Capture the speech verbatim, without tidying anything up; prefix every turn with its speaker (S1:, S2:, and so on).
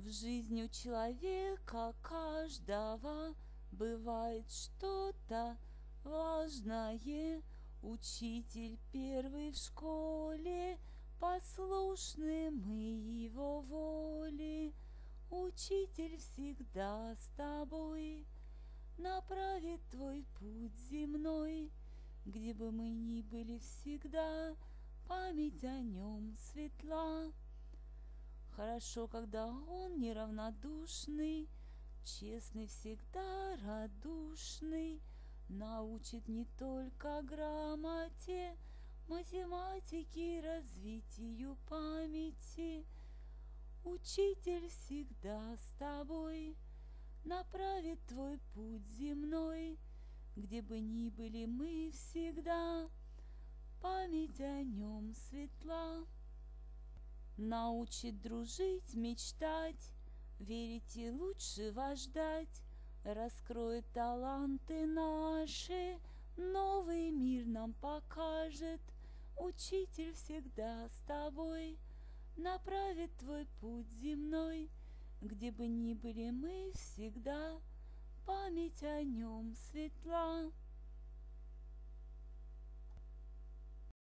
S1: В жизни у человека каждого бывает что-то важное. Учитель первый в школе, послушны мы его воле. Учитель всегда с тобой, направит твой путь земной. Где бы мы ни были всегда, память о нем светла. Хорошо, когда он неравнодушный, честный, всегда радушный, научит не только грамоте, математике, развитию памяти. Учитель всегда с тобой, направит твой путь земной. Где бы ни были мы всегда, память о нем светла. Научит дружить, мечтать, верить и лучшего ждать. Раскроет таланты наши, новый мир нам покажет. Учитель всегда с тобой, направит твой путь земной. Где бы ни были мы всегда, память о нем светла.